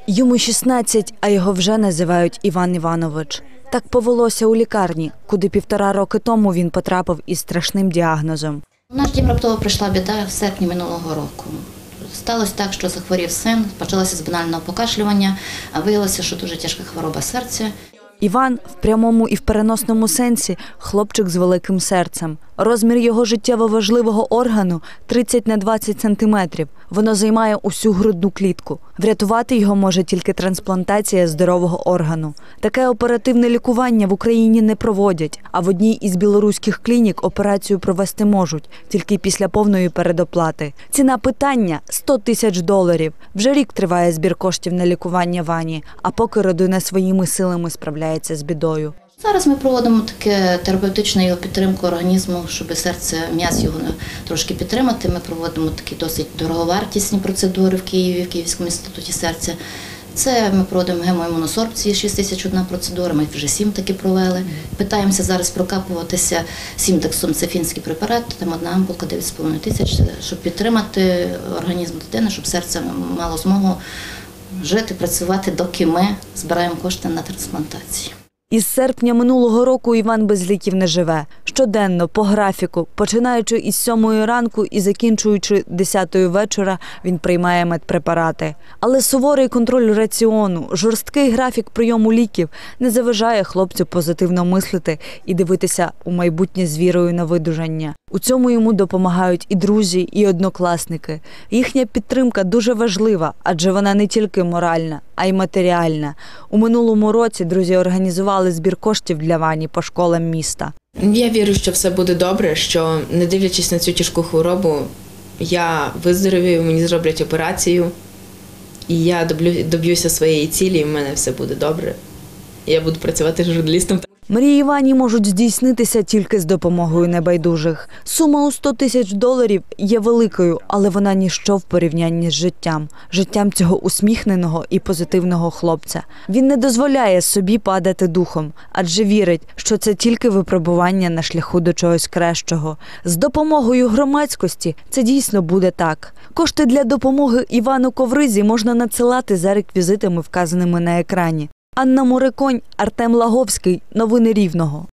Йому 16, а його вже називають Іван Іванович. Так повелося у лікарні, куди 1,5 роки тому він потрапив із страшним діагнозом. В наш дім раптово прийшла біда в серпні минулого року. Сталося так, що захворів син, почалося з банального покашлювання, а виявилося, що дуже тяжка хвороба серця. Іван в прямому і в переносному сенсі – хлопчик з великим серцем. Розмір його життєво важливого органу – 30 на 20 сантиметрів. Воно займає усю грудну клітку. Врятувати його може тільки трансплантація здорового органу. Таке оперативне лікування в Україні не проводять, а в одній із білоруських клінік операцію провести можуть, тільки після повної передоплати. Ціна питання – $100 тисяч. Вже рік триває збір коштів на лікування Вані, а поки родина своїми силами справляється з бідою. Зараз ми проводимо таке терапевтичну його підтримку організму, щоб серце, м'яз його трошки підтримати. Ми проводимо такі досить дороговартісні процедури в Києві, в Київському інституті серця. Це ми проводимо гемоімуносорбції, 6 тисяч одна процедура, ми вже 7 таки провели. Питаємося зараз прокапуватися Сімтексом, це фінський препарат, там одна ампулка 9,5 тисяч, щоб підтримати організм дитини, щоб серце мало змогу жити, працювати, доки ми збираємо кошти на трансплантацію. Із серпня минулого року Іван без ліків не живе. Щоденно, по графіку, починаючи із 7 ранку і закінчуючи 10 вечора, він приймає медпрепарати. Але суворий контроль раціону, жорсткий графік прийому ліків не заважає хлопцю позитивно мислити і дивитися у майбутнє з вірою на видужання. У цьому йому допомагають і друзі, і однокласники. Їхня підтримка дуже важлива, адже вона не тільки моральна, а й матеріальна. У минулому році друзі організували збір коштів для Вані по школам міста. Я вірю, що все буде добре, що не дивлячись на цю тяжку хворобу, я виздоровію, мені зроблять операцію, і я доб'юся своєї цілі, і в мене все буде добре. Я буду працювати журналістом. Мрії Вані можуть здійснитися тільки з допомогою небайдужих. Сума у $100 тисяч є великою, але вона ніщо в порівнянні з життям цього усміхненого і позитивного хлопця. Він не дозволяє собі падати духом, адже вірить, що це тільки випробування на шляху до чогось кращого. З допомогою громадськості це дійсно буде так. Кошти для допомоги Івану Ковризі можна надсилати за реквізитами, вказаними на екрані. Анна Мориконь, Артем Лаговський. Новини Рівного.